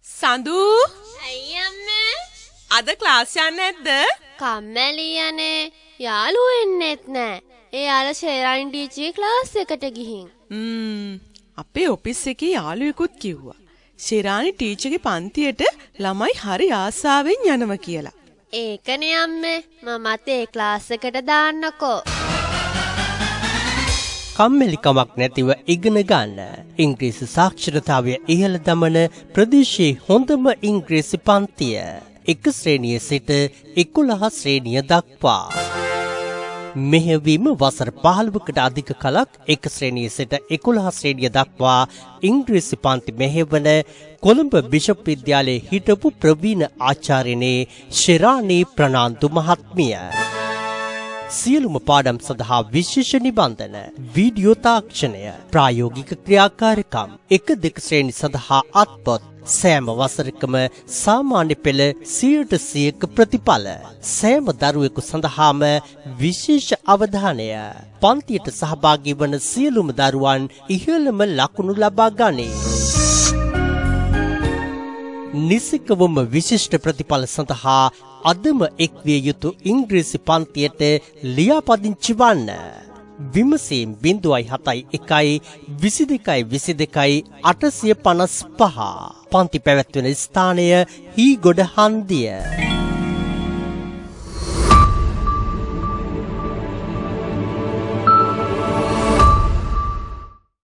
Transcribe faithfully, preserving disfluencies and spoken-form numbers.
සඳු ඇයි අම්මේ? අද ක්ලාස් යන්නේ නැද්ද? කම්මැලි යන්නේ. යාළුවෝ එන්නෙත් නැහැ. ඒ යාළ ශේරාණි ටීචර්ගේ ක්ලාස් එකට ගිහින්. ම්ම් අපේ ඔෆිස් එකේ යාළුවෙකුත් කිව්වා. ශේරාණි ටීචර්ගේ පන්තියට ළමයි හරි ආසාවෙන් යනවා කියලා. ඒකනේ අම්මේ. මමත් ඒ ක්ලාස් එකට දාන්නකෝ. කම්මැලිකමක් නැතිව ඉගෙන ගන්න. ඉංග්‍රීසි සාක්ෂරතාවය ඉහළ දමන ප්‍රදේශයේ හොඳම ඉංග්‍රීසි පන්තිය. එක ශ්‍රේණියේ සිට එකොළහ ශ්‍රේණිය දක්වා. මෙහෙයවීම වසර පහළොවකට අධික කලක් එක ශ්‍රේණියේ සිට එකොළහ ශ්‍රේණිය දක්වා ඉංග්‍රීසි පන්ති මෙහෙවන කොළඹ බිෂප් විද්‍යාලයේ හිටපු ප්‍රවීණ ආචාර්යනේ ශේරාණි ප්‍රනාන්දු මහත්මිය. සියලුම පාඩම් සඳහා විශේෂ නිබන්ධන, වීඩියෝ තාක්ෂණය, ප්‍රායෝගික ක්‍රියාකාරකම්, එක දෙක ශ්‍රේණි සඳහා අත්පොත්, සෑම වසරකම සාමාන්‍ය පෙළ සියයට සියයක ප්‍රතිඵල, සෑම දරුවෙකු සඳහාම විශේෂ අවධානය. පන්තියට සහභාගී වන සියලුම දරුවන් ඉහළම ලකුණු ලබා ගනී. නිසිකවම විශිෂ්ට ප්‍රතිඵල සඳහා අදම එක්විය යුතු ඉංග්‍රීසි පන්තියට ලියාපදිංචි වන්න. විමසීම් බිංදුවයි හතයි එකයි විසි දෙකයි විසි දෙකයි අටසිය පනස් පහ. පන්ති පැවැත්වෙන ස්ථානය හීගොඩ හන්දිය.